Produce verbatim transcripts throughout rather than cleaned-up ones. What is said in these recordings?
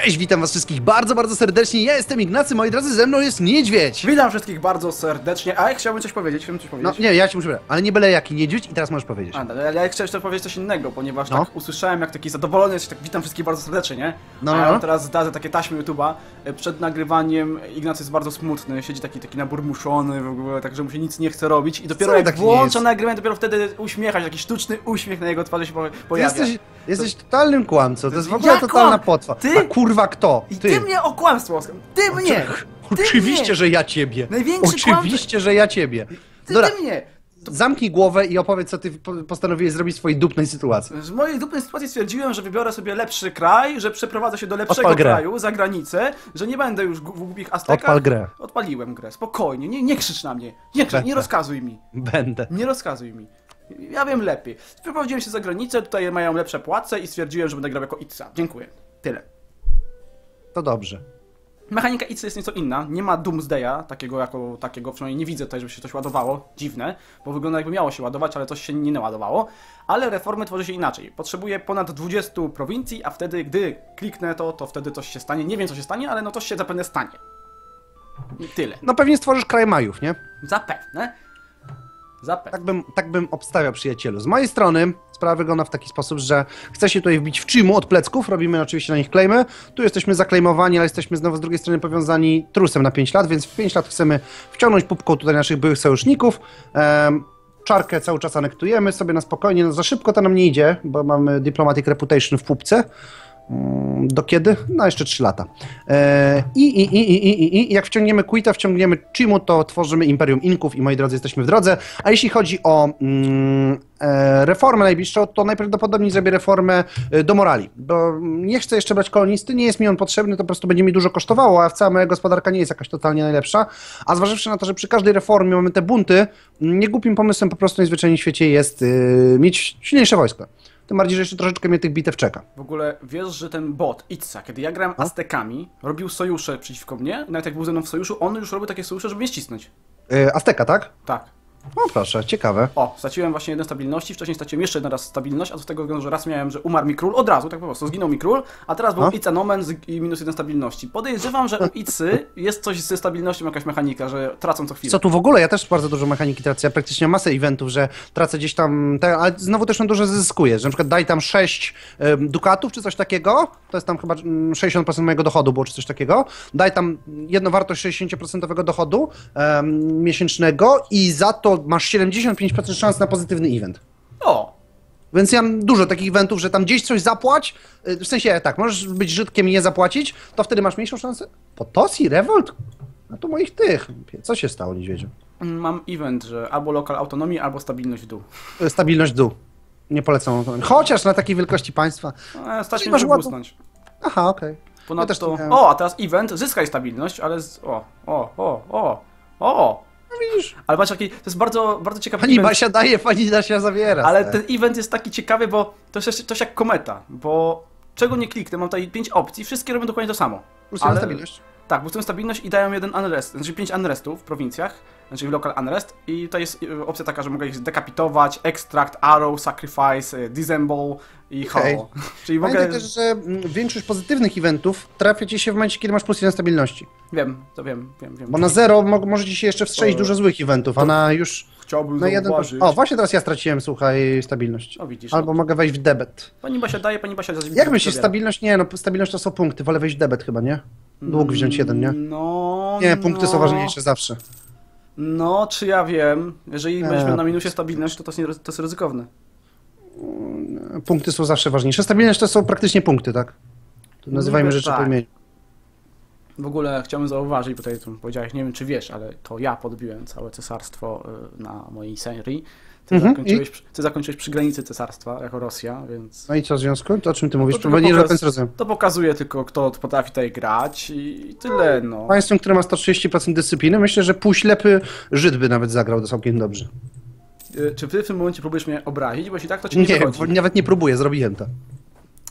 Cześć, witam was wszystkich bardzo, bardzo serdecznie. Ja jestem Ignacy, moi drodzy, ze mną jest Niedźwiedź. Witam wszystkich bardzo serdecznie, a ja chciałbym coś powiedzieć, chciałbym coś No powiedzieć. nie, ja ci muszę powiedzieć, ale nie byle jaki Niedźwiedź i teraz możesz powiedzieć. A, no, ale ja chciałem jeszcze powiedzieć coś innego, ponieważ No. tak usłyszałem, jak taki zadowolony jesteś, tak witam wszystkich bardzo serdecznie, nie? No, A ja no. mam teraz zdarzę takie taśmy YouTube'a. E, Przed nagrywaniem Ignacy jest bardzo smutny, siedzi taki taki naburmuszony w ogóle, tak że mu się nic nie chce robić i dopiero Wcale jak tak nie włącza jest. nagrywanie, dopiero wtedy uśmiecha się, taki sztuczny uśmiech na jego twarzy się po- Ty pojawia. jesteś, jesteś totalnym kłamcą, to jest w ogóle Ja totalna kłam? potwa. Ty? A kurwa kto? I ty, mnie o kłamstwo, Oskar, ty mnie! Ty Oczywiście, mnie. że ja ciebie. Największy Oczywiście, że ja ciebie. Ty, Dobra, ty mnie! zamknij głowę i opowiedz, co ty po- postanowiłeś zrobić w swojej dupnej sytuacji. W mojej dupnej sytuacji stwierdziłem, że wybiorę sobie lepszy kraj, że przeprowadzę się do lepszego Odpal grę. kraju, za granicę, że nie będę już w głupich Aztekach. Odpal grę. Odpaliłem grę, spokojnie, nie, nie krzycz na mnie, nie krzycz, Będę. nie rozkazuj mi, Będę. nie rozkazuj mi. Ja wiem lepiej. Przeprowadziłem się za granicę, tutaj mają lepsze płace i stwierdziłem, że będę grał jako Itza. Dziękuję. Tyle. To dobrze. Mechanika Itzy jest nieco inna, nie ma Doomsdaya, takiego jako takiego, przynajmniej nie widzę tutaj, żeby się coś ładowało, dziwne, bo wygląda jakby miało się ładować, ale coś się nie naładowało, ale reformy tworzy się inaczej. Potrzebuję ponad dwudziestu prowincji, a wtedy, gdy kliknę to, to wtedy coś się stanie, nie wiem co się stanie, ale no coś się zapewne stanie. I tyle. No pewnie stworzysz kraj Majów, nie? Zapewne. Zapewne. Tak bym, tak bym obstawiał, przyjacielu. Z mojej strony sprawa wygląda w taki sposób, że chcę się tutaj wbić w Chimu od plecków, robimy oczywiście na nich claimy. Tu jesteśmy zaklejmowani, ale jesteśmy znowu z drugiej strony powiązani trusem na pięć lat, więc w pięć lat chcemy wciągnąć pupką tutaj naszych byłych sojuszników. Ehm, czarkę cały czas anektujemy sobie na spokojnie, no za szybko to nam nie idzie, bo mamy Diplomatic Reputation w pupce. Mm, Do kiedy? No jeszcze trzy lata. E, I, i, i, i, i, i jak wciągniemy Quita, wciągniemy Chimu, to tworzymy Imperium Inków i moi drodzy, jesteśmy w drodze. A jeśli chodzi o mm, e, reformę najbliższą, to najprawdopodobniej zrobię reformę e, do morali, bo nie chcę jeszcze brać kolonisty, nie jest mi on potrzebny, to po prostu będzie mi dużo kosztowało, a wcała moja gospodarka nie jest jakaś totalnie najlepsza. A zważywszy na to, że przy każdej reformie mamy te bunty, niegłupim pomysłem po prostu najzwyczajniej w świecie jest e, mieć silniejsze wojsko. Tym bardziej, że jeszcze troszeczkę mnie tych bitew czeka. W ogóle wiesz, że ten bot, Itza, kiedy ja grałem Aztekami, robił sojusze przeciwko mnie, nawet jak był ze mną w sojuszu, on już robił takie sojusze, żeby mnie ścisnąć. E, Azteka, tak? Tak. O proszę, ciekawe. O, straciłem właśnie jeden stabilności, wcześniej straciłem jeszcze jeden raz stabilność, a to z tego względu, że raz miałem, że umarł mi król, od razu, tak po prostu, zginął mi król, a teraz był No. Itza Nomen z, i minus jeden stabilności. Podejrzewam, że u Itzy jest coś ze stabilnością, jakaś mechanika, że tracą co chwilę. Co tu w ogóle? Ja też bardzo dużo mechaniki tracę. Ja praktycznie mam masę eventów, że tracę gdzieś tam, te, ale znowu też na dużo zyskuję, że na przykład daj tam sześć ym, dukatów czy coś takiego, to jest tam chyba ym, sześćdziesiąt procent mojego dochodu było czy coś takiego, daj tam jedną wartość sześćdziesiąt procent dochodu ym, miesięcznego i za to masz siedemdziesiąt pięć procent szans na pozytywny event. O! Więc ja mam dużo takich eventów, że tam gdzieś coś zapłać, y, w sensie tak, możesz być Żydkiem i nie zapłacić, to wtedy masz mniejszą szansę. Potosi, Revolt? No to moich tych. Co się stało, niedźwiedziu? Mam event, że albo lokal autonomii, albo stabilność w dół. Stabilność w dół. Nie polecam autonomii. Chociaż na takiej wielkości państwa. E, stać Czyli mnie, masz żeby ładną- usnąć. Aha, okej. Ja też Ponadto... to miałem. O, a teraz event, zyskaj stabilność, ale z... O, o, o, o, o! No widzisz. Ale patrz, jaki... to jest bardzo, bardzo ciekawy Pani event. Basia daje, pani Dasia zabiera. Ale tak. ten event jest taki ciekawy, bo to jest coś jak kometa, bo czego nie kliknę, mam tutaj pięć opcji, wszystkie robią dokładnie to samo. Plus jeden ale- stabilność. Tak, boostują stabilność i dają jeden unrest, znaczy pięć unrestów w prowincjach, znaczy local unrest i to jest y, opcja taka, że mogę ich zdekapitować, extract, arrow, sacrifice, y, dissemble i Okej. hollow. Czyli Pamiętaj mogę... też, że mm, większość pozytywnych eventów trafia ci się w momencie, kiedy masz plus jeden stabilności. Wiem, to wiem, wiem, wiem. Bo na zero mo może ci się jeszcze wstrzelić O. dużo złych eventów, a na już... Chciałbym Na jeden... zauważyć... O, właśnie teraz ja straciłem, słuchaj, stabilność. O, widzisz. Albo no. mogę wejść w debet. Pani Basia daje, pani Basia... Jak myślisz, zabiera. stabilność? Nie, no stabilność to są punkty, wolę wejść w debet chyba, nie? Dług wziąć jeden, nie? No... Nie, punkty no. są ważniejsze zawsze. No, czy ja wiem. Jeżeli Eee. będziemy na minusie stabilność, to to jest, nie, to jest ryzykowne. Punkty są zawsze ważniejsze. Stabilność to są praktycznie punkty, tak? To nazywajmy Niby rzeczy tak. po imieniu. W ogóle chciałbym zauważyć, bo tutaj tu powiedziałeś, nie wiem czy wiesz, ale to ja podbiłem całe cesarstwo y, na mojej serii. Ty, Mhm, zakończyłeś, przy- ty zakończyłeś przy granicy cesarstwa jako Rosja, więc... No i co w związku? To o czym ty mówisz? to Bo nie do pokaz- końca rozumiem. To pokazuje tylko, kto potrafi tutaj grać i tyle, no. Państwem, które ma sto trzydzieści procent dyscypliny, myślę, że półślepy Żyd by nawet zagrał to całkiem dobrze. Y, Czy ty w tym momencie próbujesz mnie obrazić, bo jeśli tak, to ci nie, Nie, wychodzi. bo nawet nie próbuję, zrobiłem to.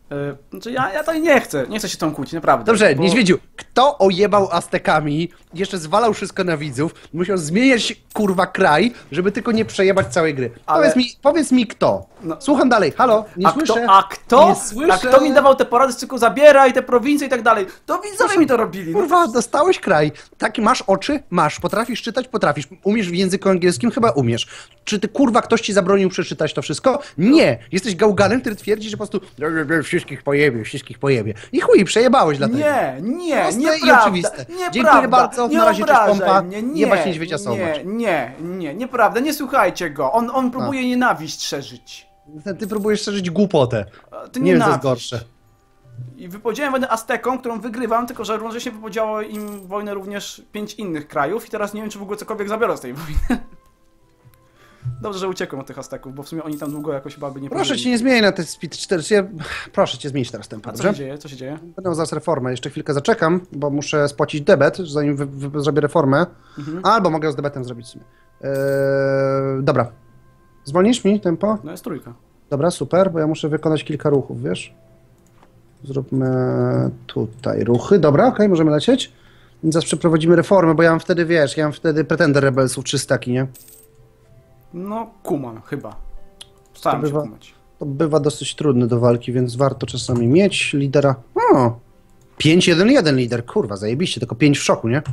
Yy, znaczy ja, ja tutaj nie chcę, nie chcę się tą kłócić, naprawdę. Dobrze, bo... Niedźwiedziu, kto ojebał Aztekami, jeszcze zwalał wszystko na widzów, musiał zmieniać kurwa kraj, żeby tylko nie przejebać całej gry. Ale- Powiedz, mi, powiedz mi kto. No. Słucham dalej, halo, nie A słyszę. kto, a, kto, Nie słyszę. a kto mi dawał te porady, tylko zabieraj te prowincje i tak dalej? To widzowie mi to robili. No. Kurwa, dostałeś kraj. Taki masz oczy? Masz. Potrafisz czytać? Potrafisz. Umiesz w języku angielskim? Chyba umiesz. Czy ty kurwa ktoś ci zabronił przeczytać to wszystko? Nie. Jesteś gałganem, który twierdzi, że po prostu wszystkich pojebie, wszystkich pojebie. I chuj, przejebałeś dlatego. Nie, nie, Proste i nieprawda, oczywiste. nieprawda. Dziękuję bardzo, Nie na razie, cześć, obrażaj pompa. mnie, nie, Jebać niedźwiedzia nie, sołmacz. nie, nie, nieprawda, nie słuchajcie go, on, on próbuje nienawiść szerzyć. Ty próbujesz szerzyć głupotę. A, Ty Nie wiem, co jest nienawiść. gorsze. I wypowiedziałem wojnę Aztekom, którą wygrywam, tylko że równocześnie wypowiedziało im wojnę również pięć innych krajów i teraz nie wiem, czy w ogóle cokolwiek zabiorą z tej wojny. Dobrze, że uciekłem od tych Azteków, bo w sumie oni tam długo jakoś chyba by nie Proszę pożyli. cię, nie zmieniaj na te speed cztery. Ja... Proszę cię, zmienić teraz tempo, A co dobrze? się dzieje? Co się dzieje? Będę zaraz reformę. Jeszcze chwilkę zaczekam, bo muszę spłacić debet, zanim wy, wy, zrobię reformę. Mhm. Albo mogę z debetem zrobić w sumie. Eee, dobra. Zwolnisz mi tempo? No jest trójka. Dobra, super, bo ja muszę wykonać kilka ruchów, wiesz? Zróbmy tutaj ruchy. Dobra, okej, możemy lecieć. Więc zaraz przeprowadzimy reformę, bo ja mam wtedy, wiesz, ja mam wtedy pretender rebelsów trzystaki, nie? No, kumam, chyba. Staram To się bywa- kumać. To bywa dosyć trudne do walki, więc warto czasami mieć lidera. O! pięć jeden jeden lider, kurwa, zajebiście, tylko pięć w szoku, nie?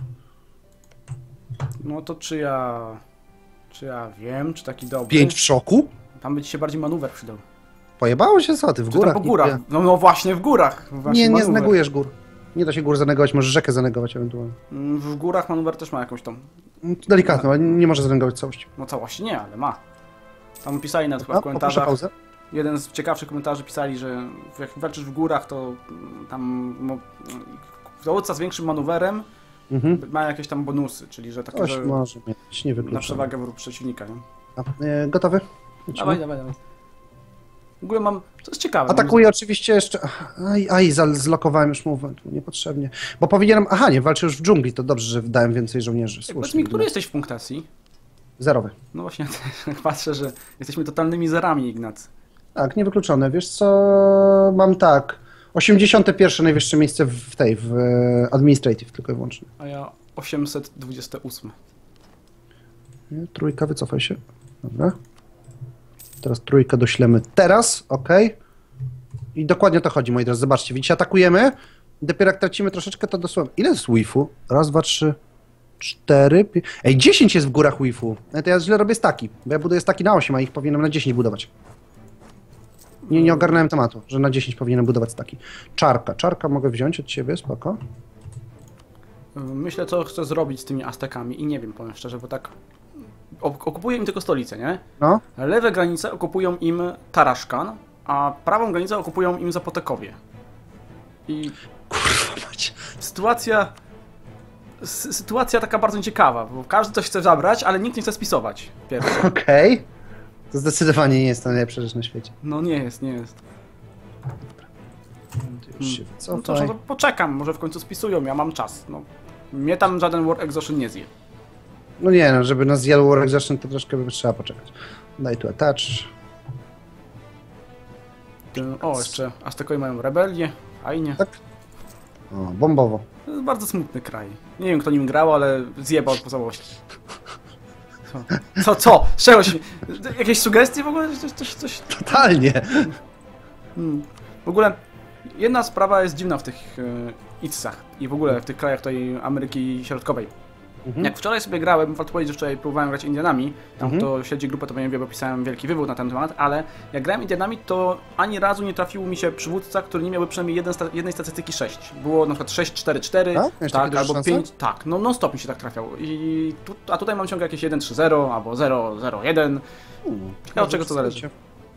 No to czy ja... Czy ja wiem, czy taki dobry? pięć w szoku? Tam by ci się bardziej manewr przydał. Pojebało się, co ty, w Czy tam górach? po nie- górach? No, no właśnie, w górach. Właśnie Nie, nie manewr. znegujesz gór. Nie da się gór zanegować, możesz rzekę zanegować ewentualnie. Mm, W górach manewr też ma jakąś tam... Delikatno, ale nie może zanegować całości. No całości nie, ale ma. Tam pisali na A, w poproszę komentarzach. pauzę. Jeden z ciekawszych komentarzy pisali, że jak walczysz w górach, to mm, tam mo- dowódca z większym manewrem Mhm. ma jakieś tam bonusy, czyli że takie, Coś że może mieć, nie na wykluczam. przewagę wokół przeciwnika. Nie? A, e, gotowy? Lecimy. Dawaj, dawaj, dawaj. W ogóle mam... To jest ciekawe. Atakuję oczywiście jeszcze... Aj, aj, zal- zlokowałem już movement, niepotrzebnie. Bo powinienem... Aha, nie, walczę już w dżungli, to dobrze, że dałem więcej żołnierzy. Powiedz Słusznie. mi, który jesteś w punktacji? Zerowy. No właśnie, jak patrzę, że jesteśmy totalnymi zerami, Ignacy. Tak, niewykluczone. Wiesz co, mam tak, osiemdziesiąte pierwsze najwyższe miejsce w tej, w e, Administrative tylko i wyłącznie. A ja osiemset dwadzieścia osiem. Nie, trójka, wycofaj się. Dobra. Teraz trójkę doślemy teraz, ok. I dokładnie o to chodzi, moi drodzy. Zobaczcie, widzicie, atakujemy. Dopiero jak tracimy troszeczkę, to dosłownie... Ile jest Wi-Fu? Raz, dwa, trzy, cztery, pięć... Ej, dziesięć jest w górach Wi-Fu. No to ja źle robię staki, bo ja buduję staki na osiem, a ich powinienem na dziesięć budować. Nie, nie ogarnąłem tematu, że na dziesięć powinienem budować staki. Czarka. Czarka mogę wziąć od ciebie, spoko. Myślę, co chcę zrobić z tymi Aztekami i nie wiem, powiem szczerze, bo tak... ok- Okupuję im tylko stolicę, nie? No. Lewe granice okupują im Taraszkan, a prawą granicę okupują im Zapotekowie. I Kurwa macie. sytuacja... sy- Sytuacja taka bardzo ciekawa, bo każdy coś chce zabrać, ale nikt nie chce spisować. Pierwszy. Okej. To zdecydowanie nie jest to najlepsza rzecz na świecie. No nie jest, nie jest. Już się No to, wycofaj. to poczekam, może w końcu spisują, ja mam czas. No. Mnie tam żaden War Exhaustion nie zje. No nie no, żeby nas zjadł Warwick zacznie, to troszkę by trzeba poczekać. Daj tu attach. O, jeszcze Aztekowie mają rebelię, fajnie. Tak. O, bombowo. To jest bardzo smutny kraj. Nie wiem, kto nim grał, ale zjebał po całości. Co? Co? co? Z czego się... Jakieś sugestie w ogóle? Coś... coś, coś... Totalnie. Hmm. W ogóle jedna sprawa jest dziwna w tych e, I T S-ach i w ogóle w tych krajach tej Ameryki Środkowej. Mhm. Jak wczoraj sobie grałem, warto powiedzieć, że wczoraj próbowałem grać Indianami, tam Mhm. to śledzi grupę, to wiem, bo pisałem wielki wywód na ten temat, ale jak grałem Indianami, to ani razu nie trafił mi się przywódca, który nie miałby przynajmniej jeden sta jednej statystyki sześć. Było na przykład sześć cztery cztery, Tak? Miałeś takie tak, duże albo szanse? pięć, tak, no non stop mi się tak trafiał. I tu, a tutaj mam ciągle jakieś jeden trzy zero albo zero zero jeden. Ciekawe, od czego to zależy.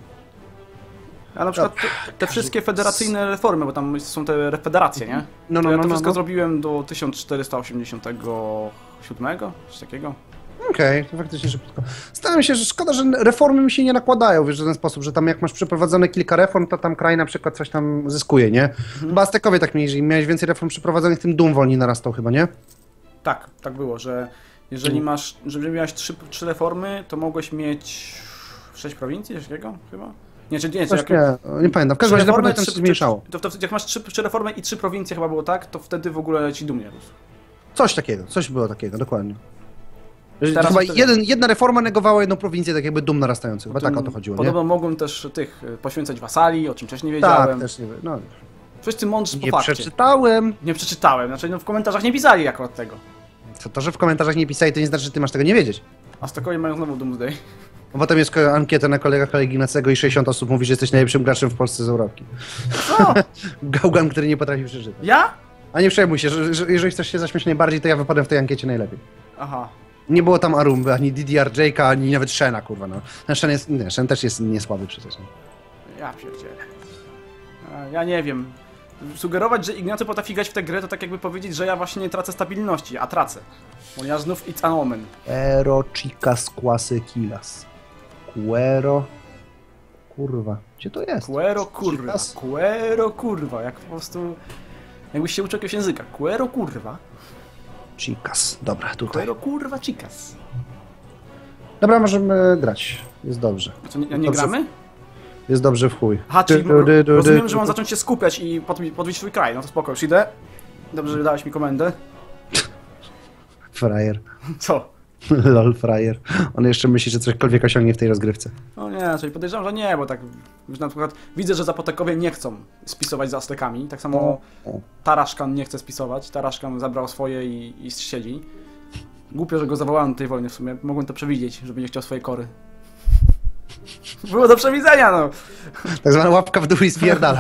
A na przykład te, te wszystkie federacyjne reformy, bo tam są te federacje, nie? No, To no, ja no, to no, wszystko no. zrobiłem do tysiąc czterysta osiemdziesiątego siódmego, coś takiego. Okej, to faktycznie szybko. Stałem się, że szkoda, że reformy mi się nie nakładają, wiesz, w żaden sposób, że tam jak masz przeprowadzone kilka reform, to tam kraj na przykład coś tam zyskuje, nie? Mhm. Chyba Aztekowie tak mieli, jeżeli miałeś więcej reform przeprowadzonych, tym dum wolniej narastał chyba, nie? Tak, tak było, że jeżeli Mm. masz, jeżeli miałeś trzy, trzy reformy, to mogłeś mieć sześć prowincji, coś takiego chyba? Nie, czy nie, czy Coś jak... nie, nie pamiętam. W każdym razie na pewno tam się trzy- zmniejszało. To, to, jak masz trzy, trzy reformy i trzy prowincje chyba było tak, to wtedy w ogóle ci dumnie rósł. Coś takiego, coś było takiego, dokładnie. Że Teraz Chyba wtedy- jeden, jedna reforma negowała jedną prowincję, tak jakby dum narastający. Chyba Potem tak o to chodziło, nie? Podobno mogłem też tych y, poświęcać wasali, o czym wcześniej Tak, wiedziałem. też nie wiem. No, Wszyscy mądrzy po nie fakcie. przeczytałem. Nie przeczytałem, znaczy no w komentarzach nie pisali akurat tego. Co to, że w komentarzach nie pisali, to nie znaczy, że ty masz tego nie wiedzieć. Aztekowie mają znowu Doomsday. Bo potem jest ko- ankieta na kolegach kolegi Ignacego i sześćdziesiąt osób mówi, że jesteś najlepszym graczem w Polsce z Europki. Co? Gałgan, który nie potrafi przeczytać. Ja? A nie przejmuj się, że, że jeżeli chcesz się zaśmiać najbardziej, to ja wypadłem w tej ankiecie najlepiej. Aha. Nie było tam Arumby, ani D D R Jake'a, ani nawet Shena, kurwa, no. Ten Shen, jest, nie, Shen też jest niesłaby przecież. Nie? Ja pierdzielę. A, Ja nie wiem. Sugerować, że Ignacy potrafi grać w tę grę, to tak jakby powiedzieć, że ja właśnie nie tracę stabilności, a tracę. Ponieważ znów it's an omen. Ero chicas quase killas. Cuero... Kurwa, gdzie to jest? Quero kurwa. Chicas? Quero kurwa. Jak po prostu... Jakbyś się uczył jakiegoś języka. Quero kurwa. Chicas, dobra, tutaj. Quero kurwa chicas. Dobra, możemy grać. Jest dobrze. Co, nie, nie Dobrze. gramy? Jest dobrze w chuj. Aha, czyli Du, du, du, du, rozumiem, du, że mam du. zacząć się skupiać i podbi- podbić swój kraj. No to spoko, już idę. Dobrze, że dałeś mi komendę. Frajer. Co? Lol, frajer. On jeszcze myśli, że cośkolwiek osiągnie w tej rozgrywce. No nie, czyli podejrzewam, że nie, bo tak już na przykład widzę, że Zapotekowie nie chcą spisować z Aztekami. Tak samo O. Taraszkan nie chce spisować. Taraszkan zabrał swoje i, i siedzi. Głupio, że go zawołałem do tej wojny w sumie. Mogłem to przewidzieć, że będzie chciał swoje kory. Było do przewidzenia, no. Tak zwana łapka w dół i spierdalam.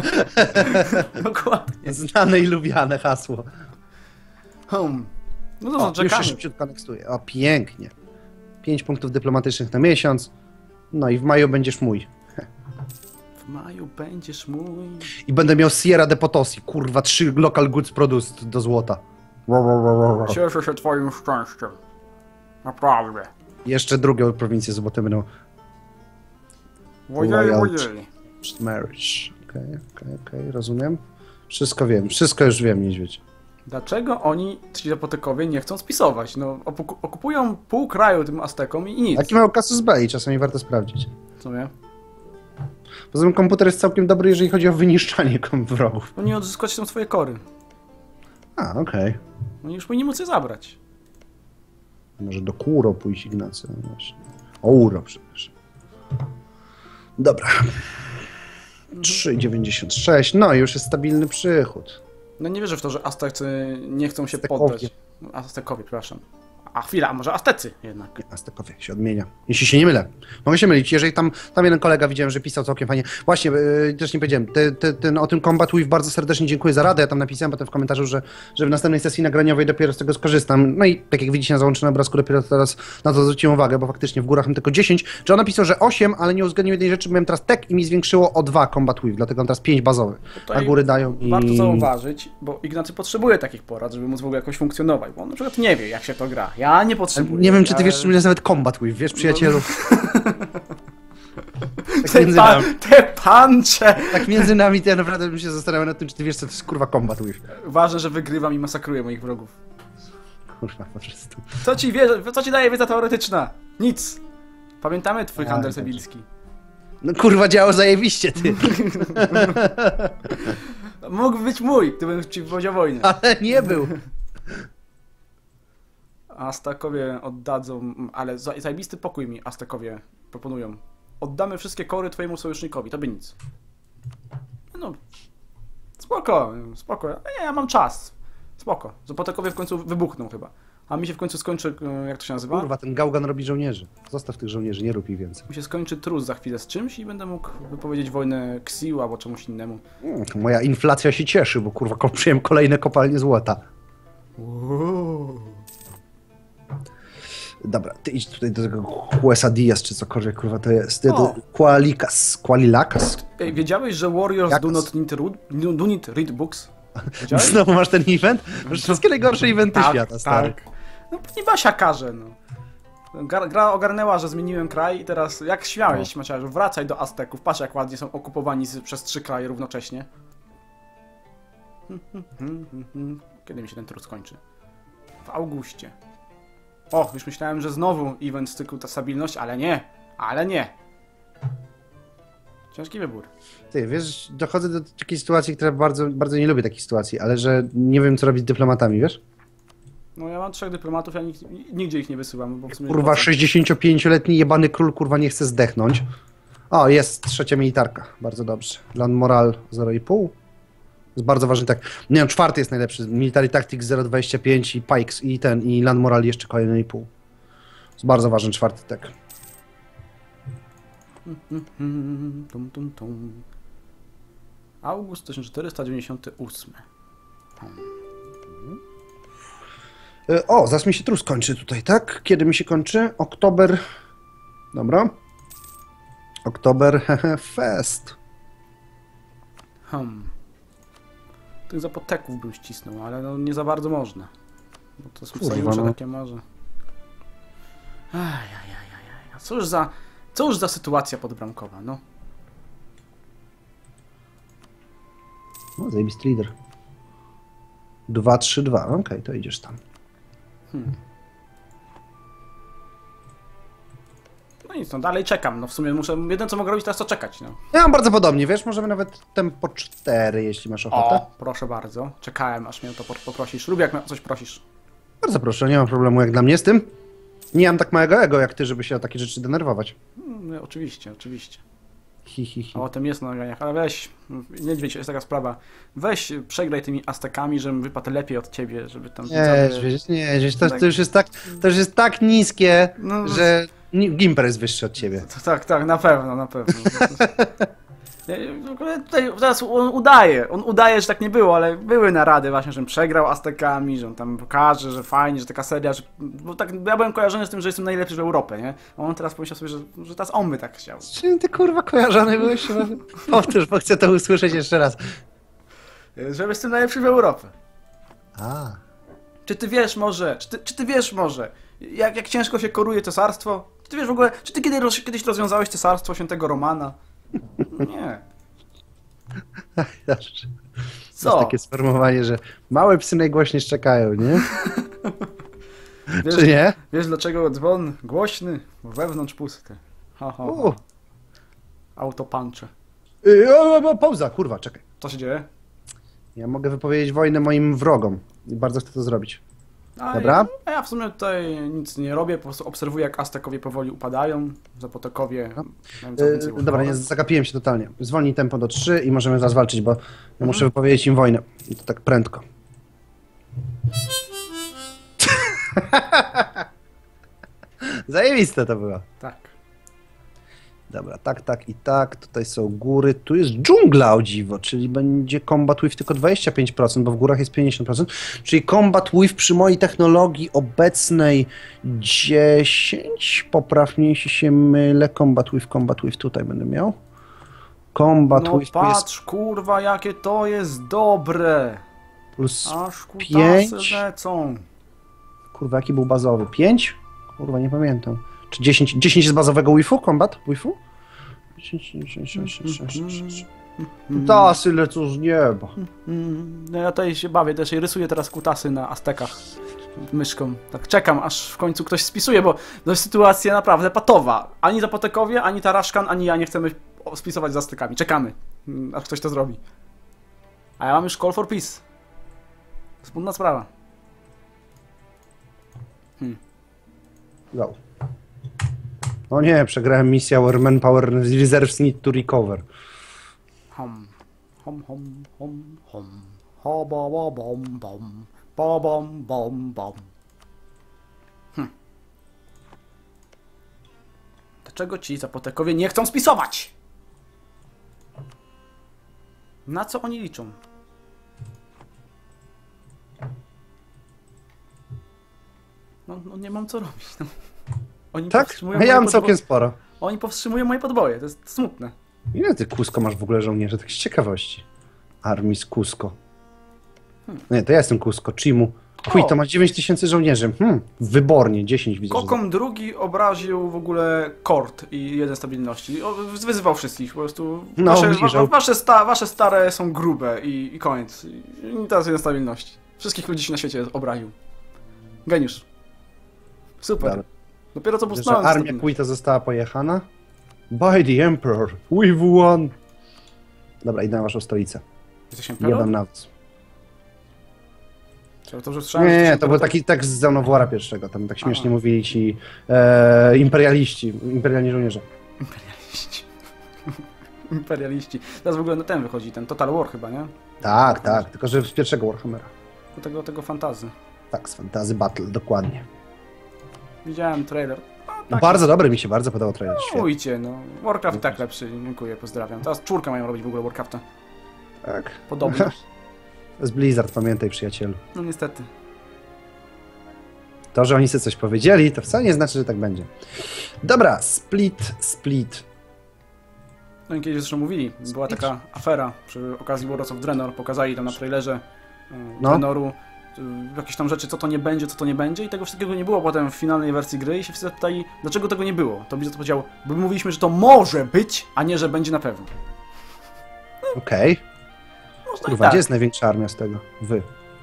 Dokładnie. Znane i lubiane hasło. Hmm. No to O, co, już się czekamy. szybciutko nekstuje. O, pięknie. Pięć punktów dyplomatycznych na miesiąc. No i w maju będziesz mój. W maju będziesz mój. I będę miał Sierra de Potosi. Kurwa, trzy local goods produced do złota. Cieszę się twoim szczęściem. Naprawdę. Jeszcze drugą prowincję złote będą. Ojej, Loyalty. ojej. Marriage. Okej, okej, okej, rozumiem. Wszystko wiem, wszystko już wiem, niedźwiedź. Dlaczego oni, ci Zapotekowie, nie chcą spisować? No, opu- okupują pół kraju tym Aztekom i nic. Jaki miał kasus belli, czasami warto sprawdzić. Co nie? Poza tym komputer jest całkiem dobry, jeżeli chodzi o wyniszczanie kom- wrogów. Oni odzyskać chcą swoje kory. A, okej. Oni już powinni móc je zabrać. Może do Kuro pójść Ignacy. no Właśnie. O Uro, przepraszam. Dobra. trzy dziewięćdziesiąt sześć. No, już jest stabilny przychód. No nie wierzę w to, że Aztecy nie chcą się Aztekowie. poddać. Aztekowie, przepraszam. A chwila, a może Aztecy jednak. Aztekowie się odmienia. Jeśli się nie mylę. Mogę się mylić. Jeżeli tam, tam jeden kolega widziałem, że pisał całkiem fajnie. Właśnie, yy, też nie powiedziałem. Ty, ty, ten, o tym Combat With bardzo serdecznie dziękuję za radę. Ja tam napisałem potem w komentarzu, że, że w następnej sesji nagraniowej dopiero z tego skorzystam. No i tak jak widzicie na załączonym obrazku, dopiero teraz na to zwróciłem uwagę, bo faktycznie w górach mam tylko dziesięć. Że on napisał, że osiem, ale nie uwzględnił jednej rzeczy. Miałem teraz tek i mi zwiększyło o dwa Combat With, dlatego mam teraz pięć bazowych. A Tutaj góry dają i... Warto zauważyć, bo Ignacy potrzebuje takich porad, żeby móc w ogóle jakoś funkcjonować. Bo on na przykład nie wie, jak się to gra. Ja nie potrzebuję. Nie wiem, czy ty ale- wiesz, czym jest nawet Combat With, wiesz, przyjacielu? Tak Te, między pa- nami. te pancze! Tak między nami, to ja naprawdę bym się zastanawiał nad tym, czy ty wiesz, co to jest kurwa Combat With. Ważne, że wygrywam i masakruję moich wrogów. Kurwa, po prostu. Co ci, wie, co ci daje wiedza teoretyczna? Nic. Pamiętamy twój A, handel dobrze. sybilski. No kurwa, działo zajebiście, ty. Mógł być mój, gdybym ci powiedział wojnę. Ale nie był. Aztekowie oddadzą, ale za- zajebisty pokój mi Aztekowie proponują. Oddamy wszystkie kory twojemu sojusznikowi, to by nic. No, spoko, spoko. Nie, ja mam czas. Spoko. Zapotekowie w końcu wybuchną chyba. A mi się w końcu skończy, e, jak to się nazywa? Kurwa, ten gałgan robi żołnierzy. Zostaw tych żołnierzy, nie rób ich więcej. Mi się skończy trus za chwilę z czymś i będę mógł wypowiedzieć wojnę Ksiu albo czemuś innemu. Mm, moja inflacja się cieszy, bo kurwa, kupiłem kolejne kopalnie złota. Dobra, ty idź tutaj do tego Huesa Diaz, czy cokolwiek, kurwa, to jest. Ty, O. Qualikas, Qualilakas. Ej, wiedziałeś, że Warriors Jak do to- not, need read, do not read books? Wiedziałeś? Znowu masz ten event? Masz wszystkie najgorsze eventy świata, stary. tak. No nie Basia każe, no. Gra, gra ogarnęła, że zmieniłem kraj i teraz jak śmiałeś, Maciarzu, wracaj do Azteków. Patrz jak ładnie są okupowani z, przez trzy kraje równocześnie. Kiedy mi się ten trud skończy? W Augustie. O, już myślałem, że znowu event z cyklu ta stabilność, ale nie. Ale nie. Ciężki wybór. Ty, wiesz, dochodzę do takiej sytuacji, która bardzo, bardzo nie lubię takich sytuacji, ale że nie wiem, co robić z dyplomatami, wiesz? No ja mam trzech dyplomatów, ja nig nigdzie ich nie wysyłam, bo w sumie Kurwa, po co? sześćdziesięciopięcioletni jebany król, kurwa, nie chce zdechnąć. O, jest trzecia militarka, bardzo dobrze. Land Moral zero i pół. Jest bardzo ważny, tak. Nie wiem, czwarty jest najlepszy. Military Tactics zero przecinek dwadzieścia pięć i Pikes i ten, i Land Moral jeszcze kolejny i pół. Jest bardzo ważny czwarty tak. Tum, tum, tum. August tysiąc czterysta dziewięćdziesiąty ósmy. Y, O, zaraz mi się trus kończy tutaj, tak? Kiedy mi się kończy? Oktober. Dobra. Oktober Fest. Hmm. Tych zapoteków bym ścisnął, ale no nie za bardzo można. Bo to są Kurwa, sojusze no. takie może. Ajajajajaj. Cóż za, cóż za sytuacja podbramkowa, no. No, zajebisty lider. dwa trzy dwa, okej, okay, to idziesz tam. Hmm. No nic, no dalej czekam. No w sumie muszę, jedyne co mogę robić teraz to czekać, no. Ja mam bardzo podobnie, wiesz, możemy nawet tempo cztery, jeśli masz ochotę. O, proszę bardzo. Czekałem, aż mnie o to po- poprosisz. Lubię, jak mnie o coś prosisz. Bardzo proszę, nie mam problemu jak dla mnie z tym. Nie mam tak małego ego jak ty, żeby się o takie rzeczy denerwować. No, oczywiście, oczywiście. Hi, hi, hi. A o tym jest na nagraniach, ale weź, niedźwiedź, jest taka sprawa. Weź, przegraj tymi Aztekami, żebym wypadł lepiej od ciebie, żeby tam... Nie, wiesz, nie, wiesz, to, to już jest tak, to już jest tak niskie, No, że ni- Gimper jest wyższy od ciebie. To, tak, tak, na pewno, na pewno. Nie, w ogóle tutaj teraz on udaje, on udaje, że tak nie było, ale były narady właśnie, że przegrał Aztekami, że on tam pokaże, że fajnie, że taka seria, że, bo tak, ja byłem kojarzony z tym, że jestem najlepszy w Europie, nie? A on teraz pomyślał sobie, że, że teraz on by tak chciał. Czym ty kurwa kojarzony byłeś? Powtórz, bo chcę to usłyszeć jeszcze raz. Że jestem najlepszy w Europie. A. Czy ty wiesz może, czy ty, czy ty wiesz może, jak, jak ciężko się koruje cesarstwo? Czy ty wiesz w ogóle, czy ty kiedy, roz, kiedyś rozwiązałeś cesarstwo świętego Romana? Nie. Dobrze. Co? Masz takie sformułowanie, że małe psy najgłośniej szczekają, nie? Wiesz, Czy nie? Wiesz dlaczego dzwon głośny, bo wewnątrz pusty. Ha, ha, U. ha. Autopuncze. Y, o, o, o, pauza, kurwa, czekaj. Co się dzieje? Ja mogę wypowiedzieć wojnę moim wrogom i bardzo chcę to zrobić. A Dobra. Ja, a ja w sumie tutaj nic nie robię, po prostu obserwuję jak Aztekowie powoli upadają, Zapotekowie mają coraz więcej Yy, dobra, łożkowych. nie, zagapiłem się totalnie. Zwolnij tempo do trzy i możemy zaraz walczyć, bo ja muszę wypowiedzieć im wojnę. I to tak prędko. Zajebiste to było. Tak. Dobra, tak, tak i tak. Tutaj są góry. Tu jest dżungla, o dziwo, czyli będzie combat with tylko dwadzieścia pięć procent, bo w górach jest pięćdziesiąt procent. Czyli combat with przy mojej technologii obecnej dziesięć. Popraw mnie, jeśli się mylę. Combat with, combat with tutaj będę miał. Combat No with tu jest patrz, kurwa, jakie to jest dobre! plus Aż kutasy pięć. lecą. Kurwa, jaki był bazowy? pięć? Kurwa, nie pamiętam. Czy dziesięć, dziesięć z bazowego Wi-Fi? Combat Wi-Fi? dziesięć, dziesięć, sześć, sześć, sześć, sześć. Kutasy lecą z nieba. Mm, No ja tutaj się bawię też i rysuję teraz kutasy na Aztekach myszką. Tak czekam, aż w końcu ktoś spisuje, bo to jest sytuacja naprawdę patowa. Ani Zapotekowie, ani Taraszkan, ani ja nie chcemy spisować z Aztekami. Czekamy, mm, aż ktoś to zrobi. A ja mam już Call for Peace. Smutna sprawa. Hmm. Go. O nie, przegrałem misję Our Manpower Reserves Need to Recover. Hom, hom, hom, hom, hom. Ho, bo, bo, bom, bom. Bo, bom, bom, bom. Hm. Dlaczego ci Zapotekowie nie chcą spisować? Na co oni liczą? No, no nie mam co robić. No. Oni Tak? powstrzymują A ja moje mam całkiem podbo- sporo. Oni powstrzymują moje podboje, to jest smutne. Ile ty Cusco masz w ogóle żołnierzy? Tak z ciekawości. Armii z Cusco. Nie, to ja jestem Cusco. Chimu. Chuj, O! to ma dziewięć tysięcy żołnierzy. Hmm, wybornie, dziesięć widzę. że- Kokom drugi obraził w ogóle Kord i jeden stabilności. O, wyzywał wszystkich, po prostu. No, Wasze, widzisz, wa, że- wasze, sta, wasze stare są grube i, i koniec. I, I teraz jeden stabilności. Wszystkich ludzi na świecie obraził. Geniusz. Super. Dobra. Dopiero co Że poznałem armia stabilność. Kuita została pojechana. By the Emperor, we've won. Dobra, idę na waszą stolicę. Jesteś Jadam Emperor? nawet. To, to, że słyszałem, Nie, że nie, jesteś to był Emperor, taki tekst z Dawn of War'a pierwszego. Tam tak śmiesznie Aha. mówili ci e, imperialiści, imperialni żołnierze. Imperialiści. Imperialiści. Teraz w ogóle na ten wychodzi, ten Total War chyba, nie? Tak, tak, tylko że z pierwszego Warhammera. Do tego, tego fantazy. Tak, z Fantasy Battle, dokładnie. Widziałem trailer. No, tak, Bardzo dobry, mi się bardzo podobał trailer. Świetnie. Ujcie, no. Warcraft i tak lepszy. Dziękuję, pozdrawiam. Teraz czwórkę mają robić w ogóle Warcrafta. Tak. Podobno. To jest Blizzard, pamiętaj, przyjacielu. No niestety. To, że oni sobie coś powiedzieli, to wcale nie znaczy, że tak będzie. Dobra, Split, Split. No i kiedyś zresztą mówili, była taka afera przy okazji Warlords of Draenor, pokazali tam na trailerze e, No. Draenoru e, jakieś tam rzeczy, co to nie będzie, co to nie będzie i tego wszystkiego nie było potem w finalnej wersji gry i się wszyscy pytali, dlaczego tego nie było. To Blizzard powiedział, bo my mówiliśmy, że to może być, a nie, że będzie na pewno. Okej. Można Kurwa, i tak. gdzie jest największa armia z tego? Wy.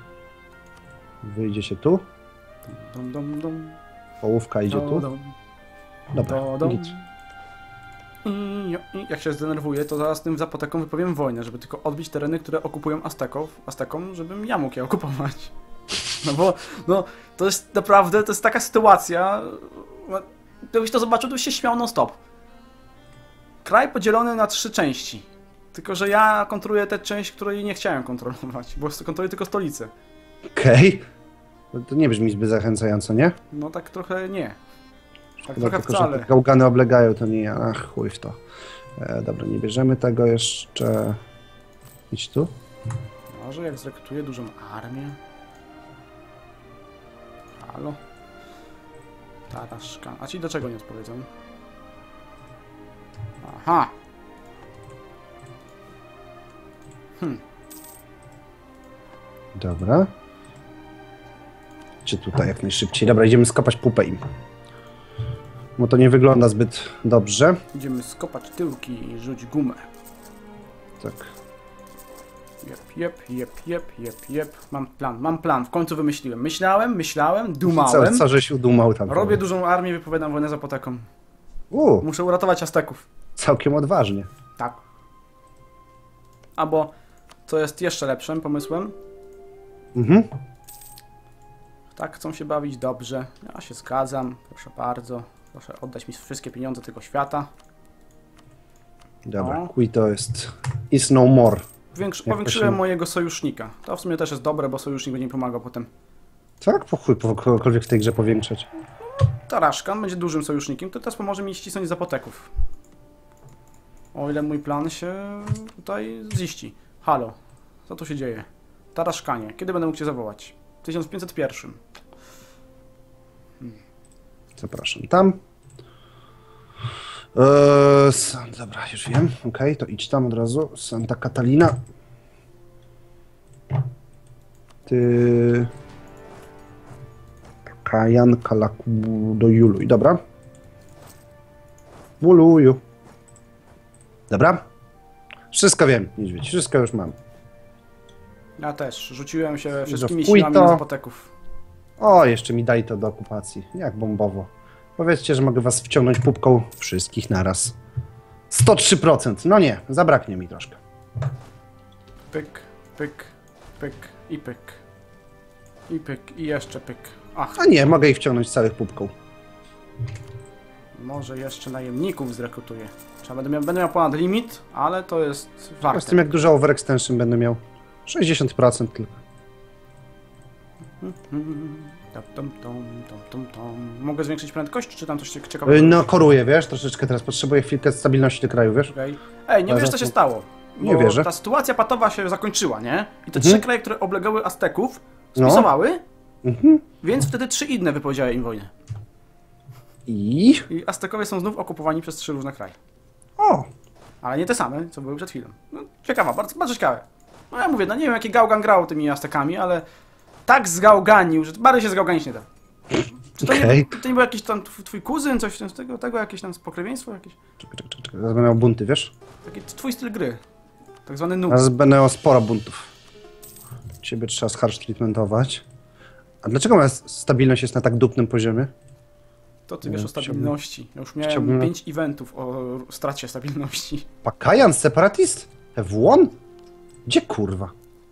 Wy idziecie tu, Dum, dum, dum, połówka idzie dum, tu. dum, Dobra, dum, dum. git. I, I jak się zdenerwuję, to zaraz tym Zapotekom wypowiem wojnę, żeby tylko odbić tereny, które okupują Azteków, Aztekom, żebym ja mógł je okupować. No bo, no, to jest naprawdę, to jest taka sytuacja, no, gdybyś to zobaczył, to byś się śmiał non stop. Kraj podzielony na trzy części, tylko że ja kontroluję tę część, której nie chciałem kontrolować, bo kontroluję tylko stolicę. Okej. No to nie brzmi zbyt zachęcająco, nie? No tak trochę nie. Tak Chyba trochę tylko, że wcale. te gałgany oblegają, to nie ja. Ach, chuj w to. E, dobra, nie bierzemy tego jeszcze. Idź tu. Może jak zrekrutuję dużą armię? Halo? Taraszka. A ci do czego nie odpowiedzą? Aha! Dobra. Czy tutaj jak najszybciej? Dobra, idziemy skopać pupę im. Bo to nie wygląda zbyt dobrze. Idziemy skopać tyłki i rzuć gumę. Tak. Jep, jep, jep, jep, jep, jep. Mam plan, mam plan. W końcu wymyśliłem. Myślałem, myślałem, Co, dumałem. co żeś udumał tam? Robię dużą armię, wypowiadam wojnę Zapotekom. U, Muszę uratować Azteków. całkiem odważnie. Tak. Albo, co jest jeszcze lepszym pomysłem, Mhm. tak chcą się bawić dobrze. Ja się zgadzam, proszę bardzo. Proszę oddać mi wszystkie pieniądze tego świata. Dobra, No. kuj to jest... Is no more. Powiększy, Jak powiększyłem to się- mojego sojusznika. To w sumie też jest dobre, bo sojusznik będzie mi pomagał potem. Tak? Po chuj, po kogokolwiek w tej grze powiększać. Taraszkan będzie dużym sojusznikiem, to teraz pomoże mi ścisnąć Zapoteków. O ile mój plan się tutaj ziści. Halo, co tu się dzieje? Taraszkanie, kiedy będę mógł cię zawołać? W tysiąc pięćset jeden. Zapraszam tam. Eee, San, dobra, już wiem. Okej, to idź tam od razu. Santa Catalina. Ty... Kajan Kalaku do Juluj. Dobra. Wuluju. Dobra. Wszystko wiem, niedźwiedź. Wszystko już mam. Ja też. Rzuciłem się wszystkimi wkuj siłami to. na Zapoteków. O, jeszcze mi daj to do okupacji. Jak bombowo. Powiedzcie, że mogę was wciągnąć pupką wszystkich naraz. sto trzy procent. No nie, zabraknie mi troszkę. Pyk, pyk, pyk i pyk. I pyk, i jeszcze pyk. Ach, A nie, mogę ich wciągnąć całych pupką. może jeszcze najemników zrekrutuję. Trzeba będę miał, będę miał ponad limit, ale to jest Z tym warte. jak dużo overextension będę miał. sześćdziesiąt procent tylko. Tom, tom, tom, tom, tom, tom. Mogę zwiększyć prędkość, czy tam coś cie- ciekawego? Yy, No koruję, wiesz, troszeczkę teraz potrzebuję chwilkę stabilności do kraju, wiesz? Okej. Ej, nie Ale wiesz co to- się stało? Nie Bo wierzę. ta sytuacja patowa się zakończyła, nie? I te Mhm. trzy kraje, które oblegały Azteków, No. spisowały, Mhm. więc wtedy trzy inne wypowiedziały im wojnę. I... I Aztekowie są znów okupowani przez trzy różne kraje. O! Ale nie te same, co były przed chwilą. No, ciekawa, bardzo, bardzo ciekawe. No ja mówię, no nie wiem jaki Gaugan grał tymi Aztekami, ale tak zgałganił, że bardziej się zgałganić nie da. Czy to, Okej. nie, to nie był jakiś tam tw- twój kuzyn, coś z tego, tego jakieś tam pokrewieństwo jakieś? Czekaj, czekaj, czekaj, teraz będę miał bunty, wiesz? Taki twój styl gry. Tak zwany noob. Teraz będę miał sporo buntów. Ciebie trzeba z harsh treatmentować. A dlaczego moja stabilność jest na tak dupnym poziomie? To ty wiesz o stabilności. Ja już miałem chciałbym- pięć eventów o stracie stabilności. Pakajan, separatist? F jeden? Gdzie kurwa?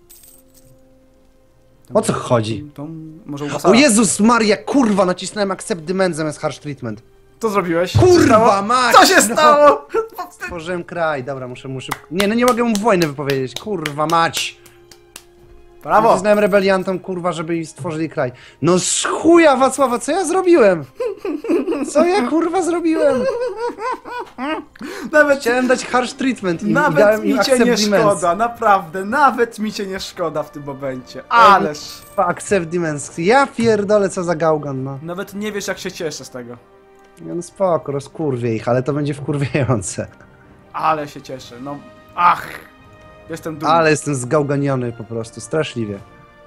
O co chodzi? To może u was. O Jezus Maria, kurwa, nacisnąłem accept demand zamiast harsh treatment. Co zrobiłeś? Co się Kurwa stało? mać! Co się no. stało? Stworzyłem kraj, dobra, muszę, muszę... Nie, no nie mogę mu wojny wypowiedzieć, kurwa mać! Brawo! Przyznałem rebeliantom, kurwa, żeby im stworzyli kraj. No z chuja, Wacława, co ja zrobiłem? Co ja, kurwa, zrobiłem? Nawet, Chciałem dać harsh treatment i, i nawet dałem im mi cię nie accept demands. szkoda, naprawdę, nawet mi cię nie szkoda w tym momencie. Ależ. Accept demands. Ja pierdolę, co za gałgan, no. Nawet nie wiesz, jak się cieszę z tego. Ja, no spoko, rozkurwię ich, ale to będzie wkurwiające. Ale się cieszę, no. Ach! Jestem dumny. Ale jestem zgałganiony po prostu, straszliwie.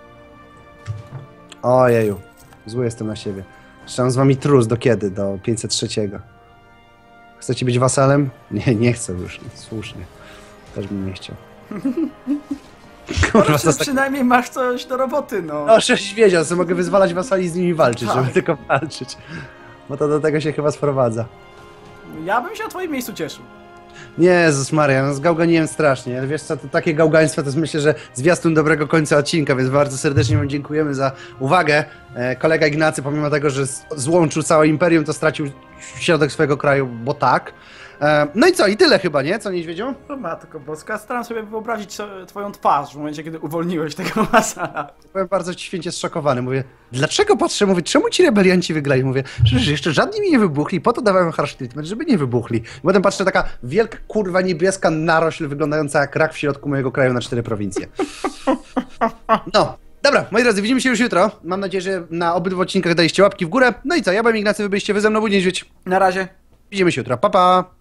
Ojeju, zły jestem na siebie. Trzymam z wami trus, do kiedy? Do pięćset trzy. Chcecie być wasalem? Nie, nie chcę już, słusznie. Też bym nie chciał. Kurwa, Kurwa, to tak... przynajmniej masz coś do roboty, no. No, żeś wiedział, że mogę wyzwalać wasali i z nimi walczyć, Tak. żeby tylko walczyć. Bo to do tego się chyba sprowadza. Ja bym się na twoim miejscu cieszył. Nie, Jezus Maria, no zgałganiłem strasznie, ale wiesz co, to takie gałgaństwo to jest, myślę, że zwiastun dobrego końca odcinka, więc bardzo serdecznie wam dziękujemy za uwagę. E, kolega Ignacy, pomimo tego, że z- złączył całe imperium, to stracił środek swojego kraju, bo tak. E, no i co, i tyle chyba, nie? Co, niedźwiedziu? No matko boska, staram sobie wyobrazić so- twoją twarz w momencie, kiedy uwolniłeś tego masala. Byłem bardzo święcie zszokowany, mówię, dlaczego patrzę, mówię, czemu ci rebelianci wygrali? Mówię, przecież jeszcze żadni mi nie wybuchli, po to dawałem harsh treatment, żeby nie wybuchli. I potem patrzę, taka wielka, kurwa, niebieska narośl wyglądająca jak rak w środku mojego kraju na cztery prowincje. No, dobra, moi drodzy, widzimy się już jutro. Mam nadzieję, że na obydwu odcinkach daliście łapki w górę. No i co, ja byłem Ignacy, wy byliście, wy ze mną był Niedźwiedź. Na razie. Widzimy się jutro, pa pa!